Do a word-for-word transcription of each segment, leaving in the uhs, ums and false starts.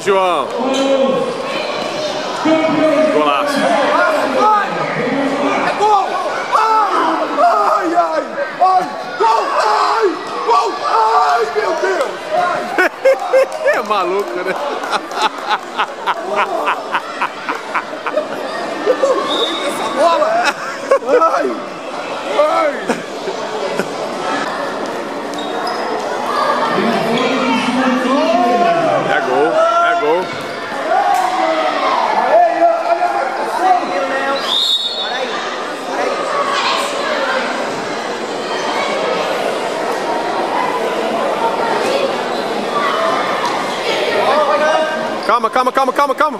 João. Golaço. Ai! É gol! Ai! Ai! Ai! Gol! Ai! Gol! Ai, meu Deus! É maluco, né? Essa bola! Ai! Ai! É gol, é gol. Calma, calma, calma, calma, calma.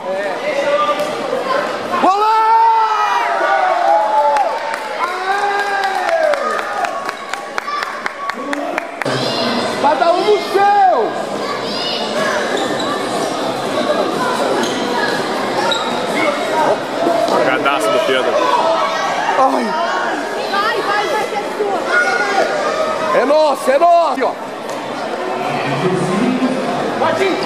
Bola! Cada um no seu! Cadaço do Pedro. Ai! Vai, vai, vai, que é sua. É nosso, é nosso! Ó. Martim!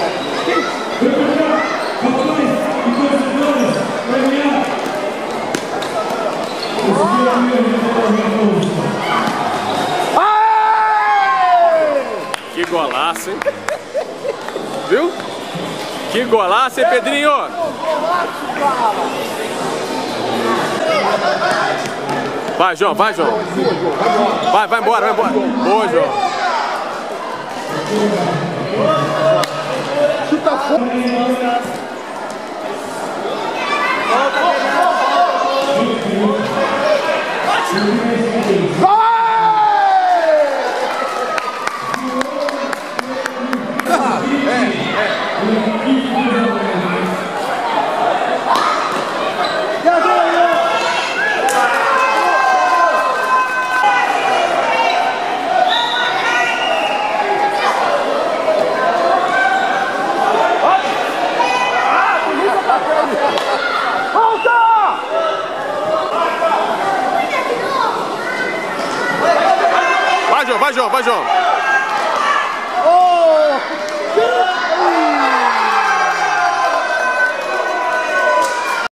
Que golaço, hein? Viu? Que golaço, hein, Pedrinho? Vai, João, vai, João. Vai, vai embora, vai embora. Boa, João. Chuta fora! Vai, João, vai, João, vai, João. Oh!